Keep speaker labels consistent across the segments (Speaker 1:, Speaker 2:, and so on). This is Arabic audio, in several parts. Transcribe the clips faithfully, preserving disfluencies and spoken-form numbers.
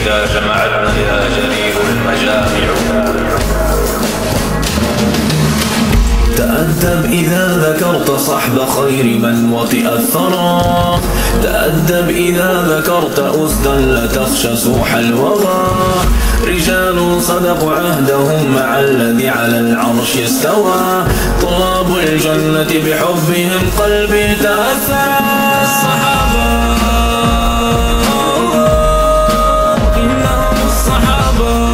Speaker 1: إذا جمعتنا يا جرير المجامع.
Speaker 2: تأدب إذا ذكرت صحب خير من وطئ الثرى، تأدب إذا ذكرت أسدا لا تخشى سوح الوغى. رجال صدقوا عهدهم مع الذي على العرش استوى، طلاب الجنة بحبهم قلبي تأثرا. الصحابة إنهم الصحابة،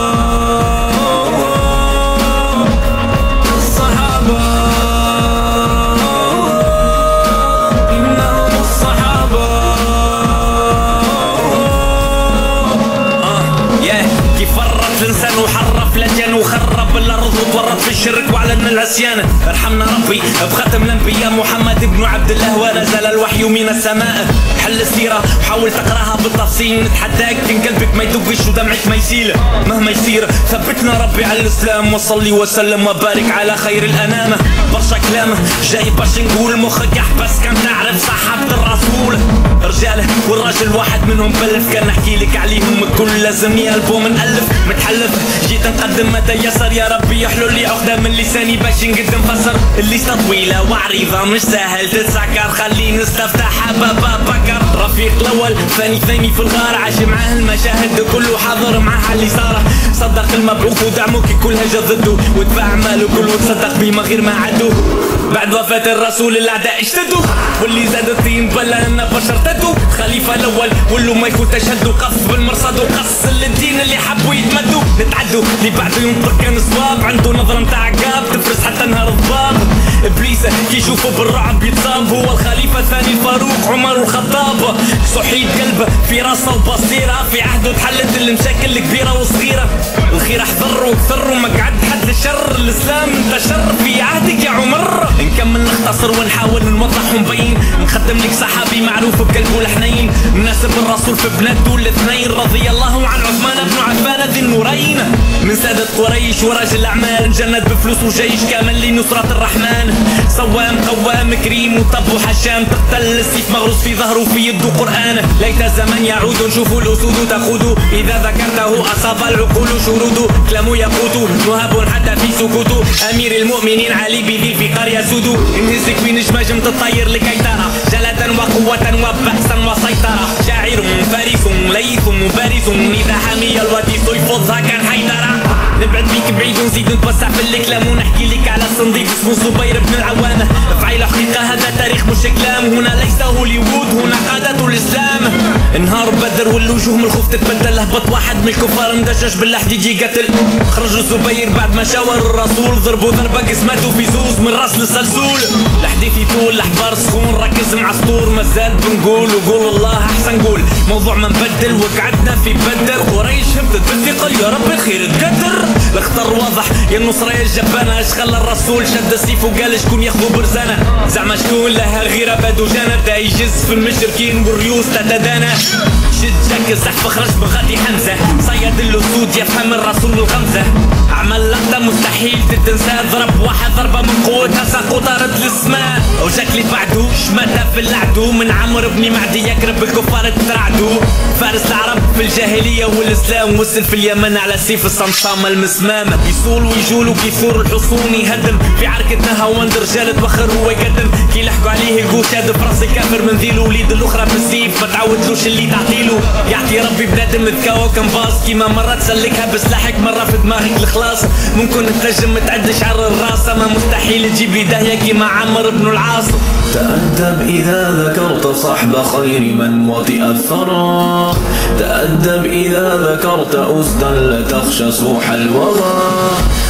Speaker 3: الإنسان وحرف لجان وخرب الأرض وتورط في الشرك وأعلن العصيان. ارحمنا ربي بختم الأنبياء محمد بن عبد الله ونزل الوحي من السماء. حل السيرة وحاول تقراها بالتفصيل، نتحداك كان قلبك ما يدقش ودمعك ما يسيل. مهما يصير ثبتنا ربي على الإسلام، وصلي وسلم وبارك على خير الأنام. برشا كلام جاي باش نقول مخك يحبس كان تعرف صحابة الرسول. رجاله والراجل واحد منهم بلف، كان نحكي لك عليهم الكل لازمني ألبوم نألف متحلف. جيت نقدم ما تيسر يا ربي يحلوا لي عقدة من لساني باش نقدم فسر. الليسته طويلة وعريضة مش سهل تتسكر، خليني نستفتحها بابا بكر. رفيق الأول ثاني ثاني في الغار، عاش معاه المشاهد كله حاضر معاه اللي صار. صدق المبعوث ودعمه كي كلها جا ضده، ودفع أعماله كله تصدق بيه من غير ما عدو. بعد وفاة الرسول الأعداء اشتدوا، واللي زاد الطين بلا أن بشر تدوا. خليفة الأول ولو ما يكون تشهدوا، قف بالمرصد وقص للدين اللي حبوا يتمدوا. نتعدوا اللي بعده ينطق كان صواب، عنده نظرة متاع عقاب تفرس حتى نهار الضباب. ابليس كي يشوفه بالرعب يتصاب، هو الخليفة الثاني الفاروق عمر الخطاب. صحيت قلبه في راسه وبصيرة، في عهده تحلت المشاكل الكبيرة وصغيرة. الخير احذر وكثر وما قعد حد للشر، الإسلام انتشر في عهدك يا عمر. نكمل نختصر ونحاول نوضح ونبين، نقدم لك صحابي معروف بقلبه الحنين، مناسب الرسول في بلاده الاثنين. رضي الله عن عثمان بن عفان ذي النورين، من سادة قريش وراجل أعمال، جند بفلوس وجيش كامل لنصرة الرحمن. صوام قوام كريم وطب وحشام، تقتل السيف مغروس في ظهره في يده قرآن. ليت الزمن يعود نشوف الأسود تخوض، إذا ذكرته أصاب العقول شرود. كلامه يقود مهاب حتى في سكوته، أمير المؤمنين علي بذي في قرية سودو. انهزك في نجم تطير لكي ترى جلدا وقوة وبأسا وسيطرة. شاعر فارس ليث بارز، إذا حمي الوادي سيفضها كان حيدرة. نبعد بيك بعيد ونزيد نتوسع في الكلام، ونحكي لك على الصنديق اسمه الزبير بن العوام. فعيل حقيقة هذا تاريخ مش كلام، هنا ليس هوليوود هنا قادة الإسلام. نهار بدر والوجوه من الخوف تتبدل، هبط واحد من الكفار مدجج بالحديد يقتل. خرج الزبير بعد ما شاور الرسول، ضربوا ضربة قسمته في زوز من راس للسلسول. الحديث يطول الأحبار سخون، ركز مع سطور مازال بنقول وقول الله أحسن قول. موضوع ما نبدل وقعدنا في بدر، قريش هبطت بالثقل يا رب الخير تقدر. الخطر واضح يا النصرة يا الجبانة، اش خلى الرسول شد السيف وقال شكون ياخذوا برزانة. زعما شكون لها غير بادو جانا، بدا يجز في المشركين والريوس تتدانى. شد جاك الزحف خرج بغادي حمزة، صيد الأسود يفهم الرسول الغمزة. عمل لقطة مستحيل تتنسى، ضرب واحد ضربة من قوتها ساق وطارت للسماء. وجاك اللي بعدو شماتها في العدو، من عمرو بن معدي يقرب الكفار ترعدو. فارس العرب في الجاهلية والإسلام، وصل في اليمن على سيف الصمصام المسمام. يصول ويجول وكيثور الحصون يهدم، في عركة نهاوند رجال توخر هو يقدم. كي لحقوا عليه القوش هاد براس الكافر من ذيل، وليد الأخرى بالسيف ما تعودلوش اللي تعطيلو. يعطي ربي بنادم ذكاء وكنباص، كيما مرة تسلكها بسلاحك مرة في دماغك الخلاص. ممكن تنجم تعد شعر الراس، اما مستحيل تجيب لي داهية كيما عمرو بن العاص.
Speaker 2: تأدب إذا ذكرت صحب خير من وطئ الثرى، تأدب إذا ذكرت أسدا لا تخشى سوح الوغى.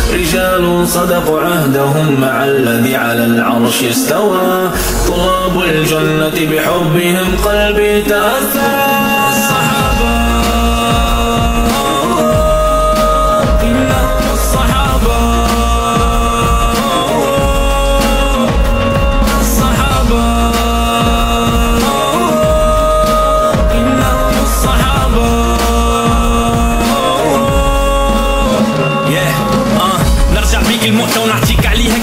Speaker 2: رجال صدقوا عهدهم مع الذي على العرش استوى، طلاب الجنة بحبهم قلبي تأثرا.
Speaker 3: الموتى ونعطيك عليها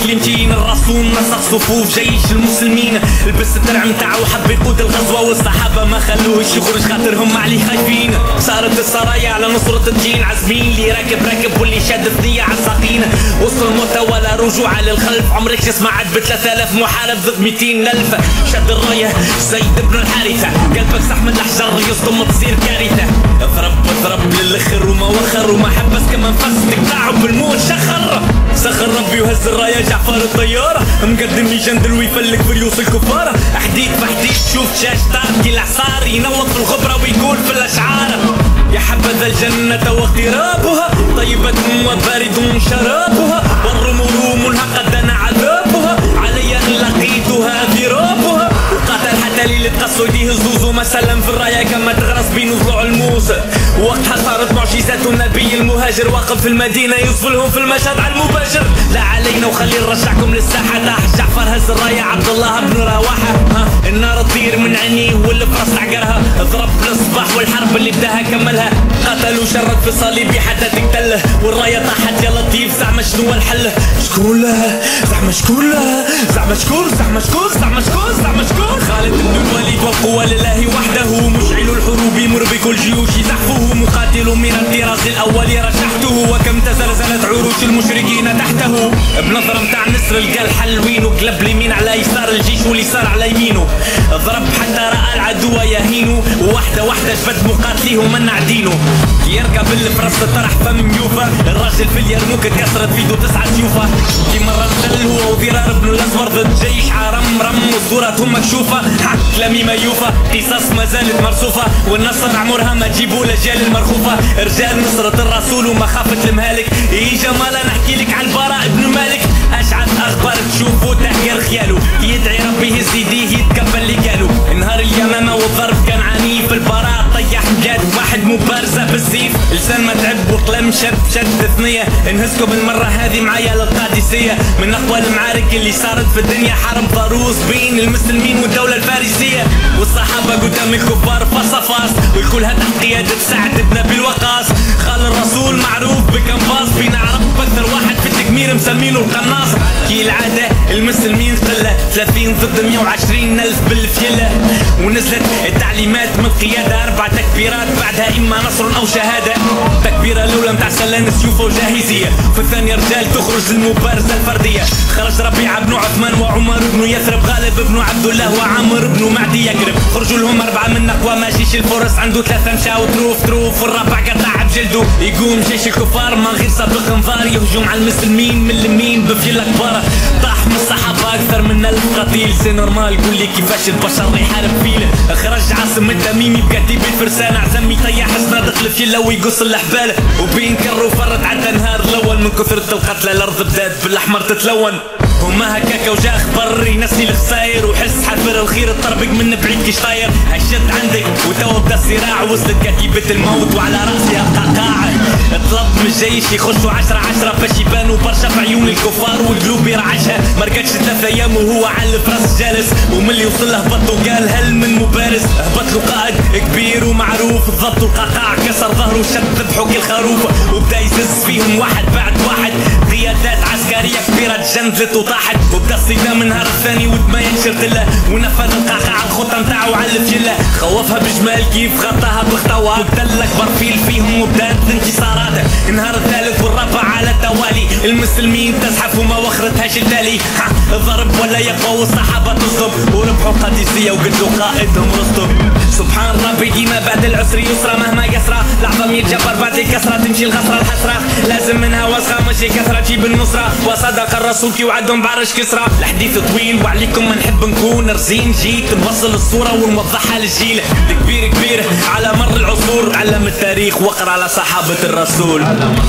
Speaker 3: كلمتين الرسول نسق صفوف جيش المسلمين، لبس الدرع متاعو حب يقود الغزوة والصحابة ما خلوهش يخرج خاطرهم عليه خايفين. صارت السرايا على نصرة الدين عازمين، اللي راكب راكب واللي شاد الثنية عالساقين. وسط الموتى ولا رجوع للخلف، عمرك تسمع ب ثلاثة آلاف محارب ضد مئتين ألف. شد الراية زيد بن الحارثة، قلبك صح من الأحجار يصدم تصير كارثة. اضرب اضرب للخر وما وخر وما حبس كمان فس تقطعه بالموت شخر. سخر ربي وهز الراية جعفر الطيارة، مقدم لي جندل ويفلك في ريوس الكفارة. حديد فحديد شوف شاش طارق العصار، ينوض في الغبرة ويقول في الأشعار. يا حبذا الجنة واقترابها، طيبة وبارد شرابها، والرمل منها قد دنا عذابها، علي ان لقيتها ذرابها. وقاتل حتى ليلة قصوا يديه الزوز مثلا في الراية كما تغرس بين ضلوع الموسى. وقتها صارت معجزات النبي المهاجر، واقف في المدينة يوصلهم في المشهد على المباشر. لا علينا وخلي نرجعكم للساحة، طاح جعفر هز الراية عبد الله بن رواحة. ها النار تطير من عينيه والفرس تعقرها، ضرب للصباح والحرب اللي بداها كملها. قتلوا شرد في صليبي حتى تقتله، والراية طاحت يا لطيف زعما شنو الحل؟ شكون لها؟ زعما شكون لها؟ زعما شكون؟ زعما شكون؟ زعما شكون؟ زعما شكون؟ خالد بن الوليد والقوة لله وحده، مشعل الحروب مربك الجيوش زحفه، مقاتل من الطراز الأول رشحته، وكم تزلزلت عروش المشركين تحته. بنظرة متاع نسر لقى الحلوين، وقلب اليمين على يسار الجيش واليسار على يمينه. ضرب حتى رأى العدو يهينه، وواحدة واحدة جبد مقاتليه منع دينه. يركب الفرس طرح فم يوفا، الراجل في اليرموك اتكسرت في يدو تسعة سيوفا. في مرة مثل هو وضرار بن الأزور ضد جيش عرم رم، وصورتهم مكشوفة. حق كلامي ما يوفى، قصص ما زالت مرصوفة، والنصر عمرها ما تجيبوا لجال المرخوفة. رجال نصرة الرسول ومخافة المهالك، إجا مالا نحكي لك على البراء بن مالك. أشعث أخبار تشوفوا تحقير خياله، يدعي ربي يهز يديه يتقبل اللي قالوا. نهار اليمامة والضرب كان عنيف، البراء طيح بجد واحد مبارزة بالسيف. لسان ما تعب وقلم شد شد ثنية، انهزكم المرة هذه معايا للقادسية. من أقوى المعارك اللي صارت في الدنيا، حرب ضروس بين المسلمين والدولة الفارسية. والصحابة قدام الكفار فاس فاس، والكلها تحت قيادة سعد بن أبي الوقاص. خال الرسول معروف بكنفاس، فينا عرب أكثر واحد في التكمير مسمينه القناص. كي العادة المسلمين قلة، ثلاثين ضد مئة وعشرين ألف بالفيلة. ونزلت التعليمات من قيادة، أربع تكبيرات بعدها إما نصر أو شهادة. تكبيرة الأولى متاع سلان سيوفة وجاهزية، في الثانية رجال تخرج للمبارزة الفردية. خرج ربيعة بن عثمان وعمر بن يثرب، غالب بن عبد الله وعامر بن معدي يقرب. خرجوا لهم أربعة من أقوى ما جيش الفرس، عنده ثلاثة مشاو تروف تروف، والرابع قطع بجلده. يقوم جيش الكفار ما غير سابق انذار، يهجم على المسلمين من اليمين بفيلة كبارة. طاح من الصحابة أكثر من ألف قتيل، سي نورمال قول لي كيفاش البشر يحارب فيله. خرج عاصم التميمي بكتيبة فرسان، عزم يطيح حسنة دخل فيلا ويقص الحبال. وبين كرو فرد عدى النهار الأول، من كثرة القتلى الأرض بدات بالأحمر تتلون. وما هكاكا وجا خبر ينسي الخساير، وحس حفر الخير الطربق من بعيد كيش طاير. هشت عندك وتوا بدا الصراع، وصلت كتيبة الموت وعلى راسها القعقاع. طلب من الجيش يخشوا عشرة عشرة باش يبانوا برشا في عيون الكفار، والقلوب يرعشها. مرقتش ثلاثة ايام وهو على الفراس جالس، وملي وصل له هبط وقال هل من مبارز. هبط له قائد كبير ومعروف، ضبط القعقاع كسر ظهره وشد ذبحه كالخروف. وبدا يزز فيهم واحد بعد واحد، قيادات عسكرية كبيرة تجندلت وطاحت. وبدا الصدام النهار الثاني ودما ينشرت له، ونفذ القعقاع الخطة نتاعو على الفيلة. خوفها بجمال كيف غطاها بالخطوات، وبدا الاكبر فيل فيهم وبدات الانتصارات. النهار الثالث والرابع على التوالي، المسلمين تزحف وما وخرتهاش التالي. ضرب ولا يقوى والصحابة تصب، وربحوا قادسية وقتلوا قائدهم رستم. سبحان ربي ديما بعد العسر يسرى، مهما يسرى العظم يتجبر بعد الكسرة، تمشي الغسرة الحسرة لازم منها وسخة، ماشي كثرة تجيب النصرة. وصدق الرسول كي وعدهم بعرش كسرى. الحديث طويل وعليكم ما نحب نكون رزين، جيت نوصل الصورة ونوضحها للجيل. كبير كبير على مر العصور، علم التاريخ واقرا على صحابة الرسول.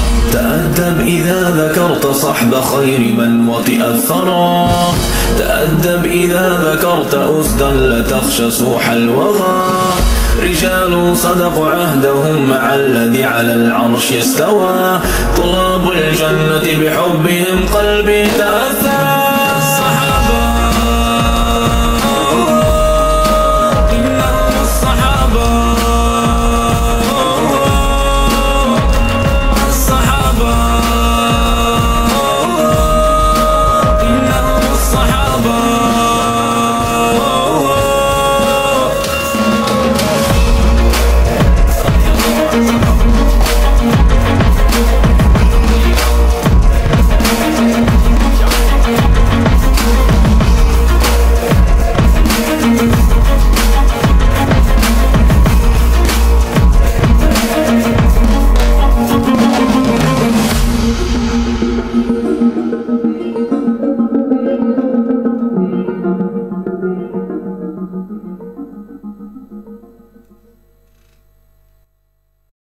Speaker 2: تأدب إذا ذكرت صحب خير من وطئ الثرى، تأدب إذا ذكرت أسدا لتخشى سوح الوغى. رجال صدقوا عهدهم مع الذي على العرش استوى، طلاب الجنة بحبهم قلبي تأثر.